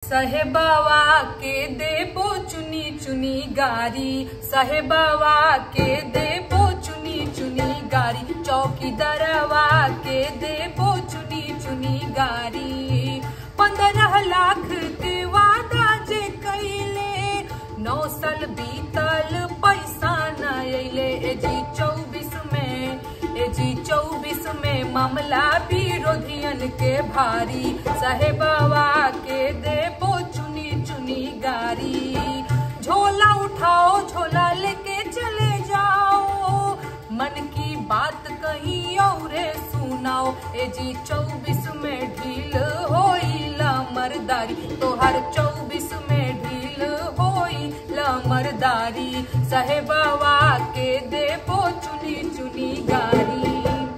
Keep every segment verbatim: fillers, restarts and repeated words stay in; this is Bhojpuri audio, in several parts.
साहेबावा के देबो चुनी चुनी गारी, साहेबावा के देबो चुनी चुनी गारी, चौकीदारवा के देबो चुनी चुनी गारी। पंद्रह लाख के वादा जे कैले, नौ साल बीतल पैसा न अइले। ए जी चौबीस में ए जी चौबीस में मामला विरोधियन के भारी, साहेबावा के देबो चुनी चुनी गारी। झोला उठाओ झोला लेके चले जाओ, मन की बात कहीं और सुनाओ। ए जी चौबीस में ढील होइला मर्दारी, तो हर चौबीस में ढील होइला मर्दारी, साहेबावा के देबो चुनी चुनी गारी।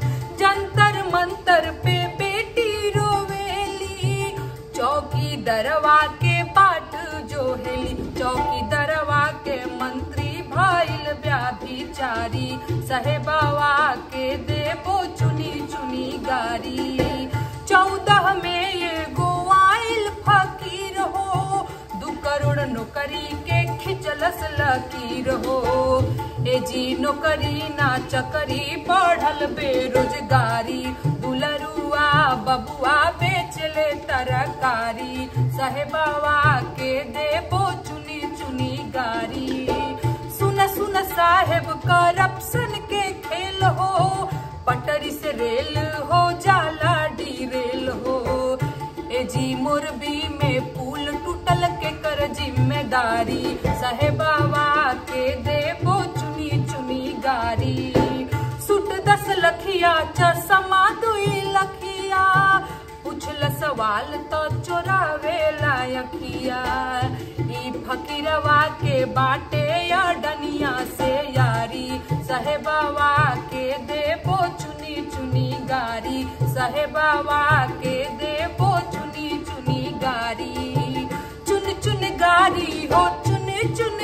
जंतर मंतर पे बेटी रोवेली, चौकी दरवा के बाट जो हेली, चौकी दरवा के मंत्री भइल व्याभिचारी, साहेबावा के देबो चुनी चुनी गारी। चौदह में ये गोवाइल फकीर हो, दू करोड़ नौकरी के खिंचलस लकीर हो। ए जी नौकरी ना चकरी बढ़ल बेरोजगारी, दुलरुआ बबुआ बेचले तरकारी, साहेबावा के देबो चुनी चुनी गारी। सुन सुन साहेब करप्शन के खेल हो, पटरी से रेल हो जाला डी रेल हो। ए जी मोरबी में पुल टूटल के कर जिम्मेदारी, साहेबावा के देबो चुनी चुनी गारी। सुट दस लखिया चश्मा दुई लखिया, पूछल सवाल तो चोरावे लायकिया। ई फकीरवा के बाटे या डनिया से यारी, साहेबावा के देबो चुनी चुनी गारी, साहेबावा के देबो चुनी चुनी गारी। चुन चुन गारी हो चुन चुन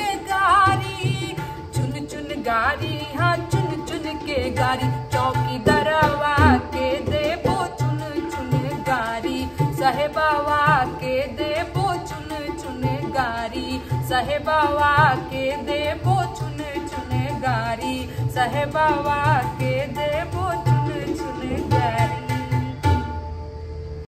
गारी, चुन चुन गारी हाँ चुन चुन के गारी, चौकीदारवा के देबो चुन चुन गारी, साहेबावा के देबो चुन चुन गारी, साहेबावा के देबो चुन चुन गारी, साहेबावा के देबो चुन चुन गारी।